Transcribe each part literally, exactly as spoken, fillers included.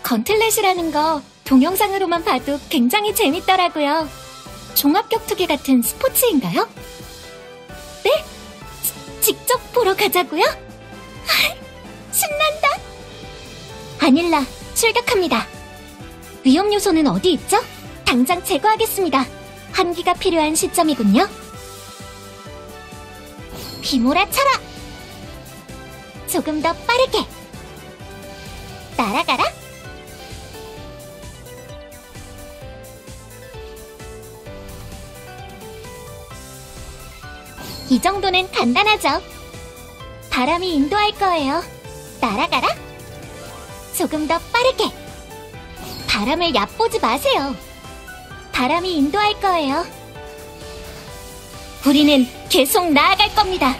건틀렛이라는 거 동영상으로만 봐도 굉장히 재밌더라고요. 종합격투기 같은 스포츠인가요? 네? 지, 직접 보러 가자고요? 신난다! 아닐라, 출격합니다. 위험 요소는 어디 있죠? 당장 제거하겠습니다. 한기가 필요한 시점이군요. 휘몰아쳐라! 조금 더 빠르게! 날아가라! 이 정도는 간단하죠? 바람이 인도할 거예요. 날아가라! 조금 더 빠르게! 바람을 얕보지 마세요. 바람이 인도할 거예요. 우리는 계속 나아갈 겁니다.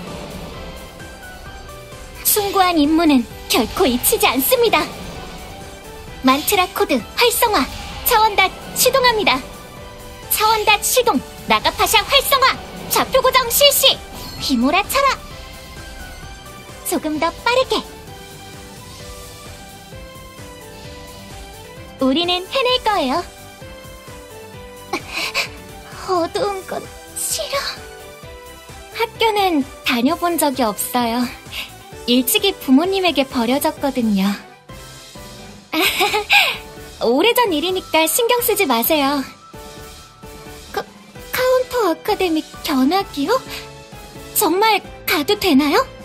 숭고한 임무는 결코 잊히지 않습니다. 만트라 코드 활성화! 차원닷 시동합니다. 차원닷 시동! 나가파샤 활성화! 좌표 고정 실시! 휘몰아쳐라! 조금 더 빠르게! 우리는 해낼 거예요. 어두운 건 싫어. 학교는 다녀본 적이 없어요. 일찍이 부모님에게 버려졌거든요. 오래전 일이니까 신경 쓰지 마세요. 카, 카운터 아카데미 견학이요? 정말 가도 되나요?